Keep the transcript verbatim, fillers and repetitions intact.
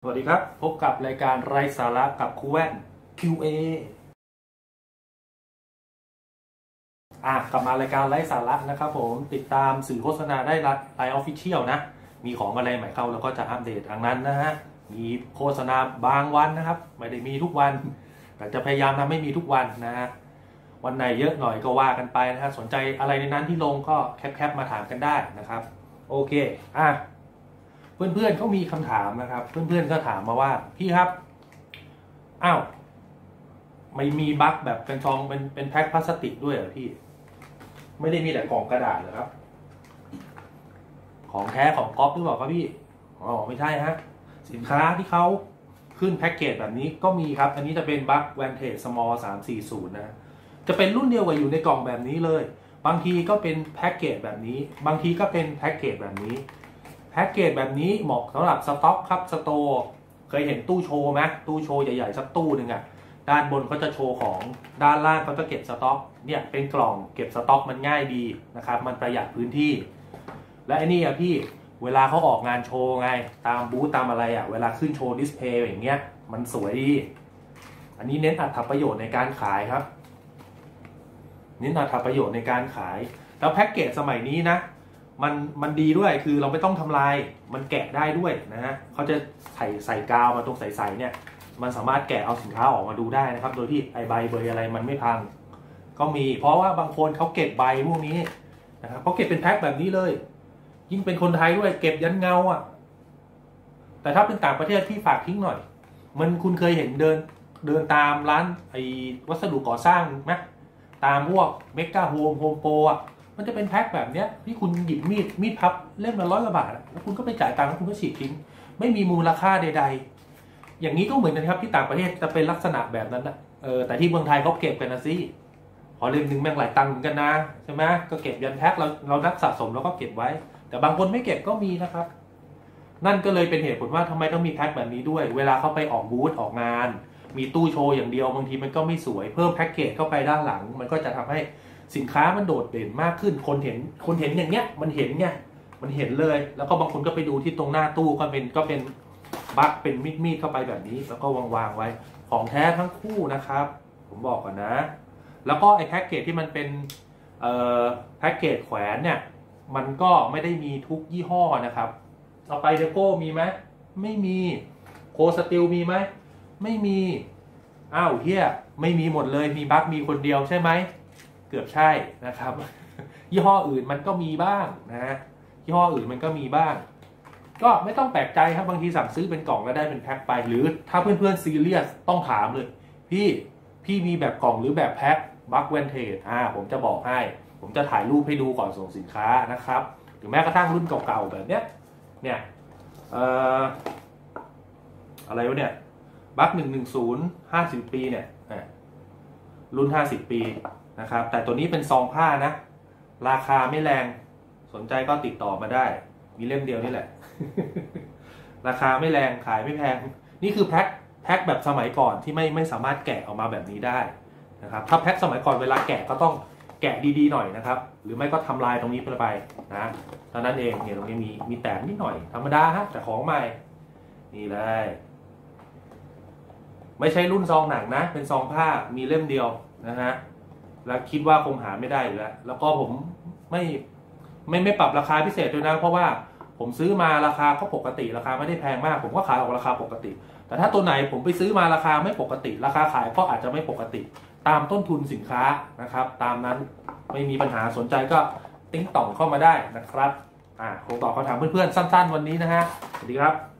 สวัสดีครับพบกับรายการไร้สาระกับครูแว่น คิว เอ อ่ะกลับมารายการไร้สาระนะครับผมติดตามสื่อโฆษณาได้ไลน์ออฟฟิเชียลนะมีของอะไรใหม่เข้าแล้วก็จะอัปเดตทางนั้นนะฮะมีโฆษณาบางวันนะครับไม่ได้มีทุกวันแต่จะพยายามทำให้มีทุกวันนะฮะวันไหนเยอะหน่อยก็ว่ากันไปนะฮะสนใจอะไรในนั้นที่ลงก็แคปๆมาถามกันได้นะครับโอเคอ่ะเพื่อนๆเขามีคำถามนะครับเพื่อนๆก็ถามมาว่าพี่ครับอ้าวไม่มีบั๊กแบบเป็นซองเป็นเป็นแพ็คพลาสติกด้วยเหรอพี่ไม่ได้มีแต่กล่องกระดาษเหรอครับของแท้ของก๊อปหรือเปล่าครับพี่อ๋อไม่ใช่ฮะสินค้าที่เขาขึ้นแพ็กเกจแบบนี้ก็มีครับอันนี้จะเป็นบั๊กแวนเทจสมอลสามสี่ศูนย์นะจะเป็นรุ่นเดียวกับอยู่ในกล่องแบบนี้เลยบางทีก็เป็นแพ็กเกจแบบนี้บางทีก็เป็นแพ็กเกจแบบนี้แพ็กเกจแบบนี้เหมาะสำหรับสต็อกครับสโตร์เคยเห็นตู้โชว์ไหมตู้โชว์ใหญ่ๆสักตู้หนึ่งอะด้านบนเขาจะโชว์ของด้านล่างเขาจะเก็บสต็อกเนี่ยเป็นกล่องเก็บสต็อกมันง่ายดีนะครับมันประหยัดพื้นที่และไอ้นี่อะพี่เวลาเขาออกงานโชว์ไงตามบูธตามอะไรอะเวลาขึ้นโชว์ดิสเพย์อย่างเงี้ยมันสวยดีอันนี้เน้นอรรถประโยชน์ในการขายครับเน้นอรรถประโยชน์ในการขายแล้วแพ็กเกจสมัยนี้นะมันมันดีด้วยคือเราไม่ต้องทำลายมันแกะได้ด้วยนะฮะเขาจะใส่ใส่กาวมาตรงใส่ๆเนี่ยมันสามารถแกะเอาสินค้าออกมาดูได้นะครับโดยที่ไอใบเบยอะไรมันไม่พังก็มีเพราะว่าบางคนเขาเก็บใบพวกนี้นะครับเขาเก็บเป็นแพ็คแบบนี้เลยยิ่งเป็นคนไทยด้วยเก็บยันเงาอ่ะแต่ถ้าเป็นต่างประเทศที่ฝากทิ้งหน่อยมันคุณเคยเห็นเดินเดินตามร้านไอวัสดุก่อสร้างไหมตามพวกเมกะโฮมโฮมโปรอ่ะมันจะเป็นแพ็คแบบเนี้ยที่คุณหยิบมีดมีดพับเล่มละร้อยกว่าบาทแล้วคุณก็ไปจ่ายตังค์แล้วคุณก็ฉีกทิ้งไม่มีมูลค่าใดๆอย่างนี้ก็เหมือนกันครับที่ต่างประเทศจะเป็นลักษณะแบบนั้นนะเออแต่ที่เมืองไทยเขาเก็บกันนะสิพอเล่มหนึ่งแม่งหลายตังค์เหมือนกันนะใช่ไหมก็เก็บยันแพ็คเราเรานักสะสมแล้วก็เก็บไว้แต่บางคนไม่เก็บก็มีนะครับนั่นก็เลยเป็นเหตุผลว่าทำไมต้องมีแพ็คแบบนี้ด้วยเวลาเขาไปออกบูธออกงานมีตู้โชว์อย่างเดียวบางทีมันก็ไม่สวยเพิ่มแพ็กเกจเข้าไปด้านหลังมันก็จะทำให้สินค้ามันโดดเด่นมากขึ้นคนเห็นคนเห็นอย่างเงี้ยมันเห็นไงมันเห็นเลยแล้วก็บางคนก็ไปดูที่ตรงหน้าตู้ก็เป็นก็เป็นบั๊กเป็นมีดมีดเข้าไปแบบนี้แล้วก็วางวางไว้ของแท้ทั้งคู่นะครับผมบอกก่อนนะแล้วก็ไอ้แพ็กเกจที่มันเป็นเอ่อแพ็กเกจแขวนเนี่ยมันก็ไม่ได้มีทุกยี่ห้อนะครับเอาไปเดโก้มีไหมไม่มีโคสติลมีไหมไม่มีอ้าวเฮียไม่มีหมดเลยมีบั๊กมีคนเดียวใช่ไหมเกือบใช่นะครับยี่ห้ออื่นมันก็มีบ้างนะฮะยี่ห้ออื่นมันก็มีบ้างก็ไม่ต้องแปลกใจครับบางทีสั่งซื้อเป็นกล่องแล้วได้เป็นแพ็คไปหรือถ้าเพื่อนๆซีเรียสต้องถามเลยพี่พี่มีแบบกล่องหรือแบบแพ็คบั๊กแวนเทจอ่าผมจะบอกให้ผมจะถ่ายรูปให้ดูก่อนส่งสินค้านะครับหรือแม้กระทั่งรุ่นเก่าๆแบบเนี้ยเนี่ยเอ่ออะไรวะเนี่ยบั๊กหนึ่งหนึ่งศูนย์ห้าสิบปีเนี่ยรุ่นห้าสิบปีนะครับแต่ตัวนี้เป็นซองผ้านะราคาไม่แรงสนใจก็ติดต่อมาได้มีเล่มเดียวนี่แหละ ราคาไม่แรงขายไม่แพงนี่คือแพ็คแพ็คแบบสมัยก่อนที่ไม่ไม่สามารถแกะออกมาแบบนี้ได้นะครับถ้าแพ็คสมัยก่อนเวลาแกะก็ต้องแกะดีๆหน่อยนะครับหรือไม่ก็ทำลายตรงนี้ไปนะเท่านั้นเองเนี่ยตรงนี้มีมีแตกนิดหน่อยธรรมดาฮะแต่ของใหม่นี่เลยไม่ใช่รุ่นซองหนังนะเป็นซองผ้ามีเล่มเดียวนะฮะแล้วคิดว่าคงหาไม่ได้อยู่แล้วแล้วก็ผมไม่ไม่ไม่ปรับราคาพิเศษด้วยนะเพราะว่าผมซื้อมาราคาก็ปกติราคาไม่ได้แพงมากผมก็ขายออกราคาปกติแต่ถ้าตัวไหนผมไปซื้อมาราคาไม่ปกติราคาขายก็อาจจะไม่ปกติตามต้นทุนสินค้านะครับตามนั้นไม่มีปัญหาสนใจก็ติ๊งต่องเข้ามาได้นะครับอ่าคงตอบคำถามเพื่อนๆสั้นๆวันนี้นะฮะสวัสดีครับ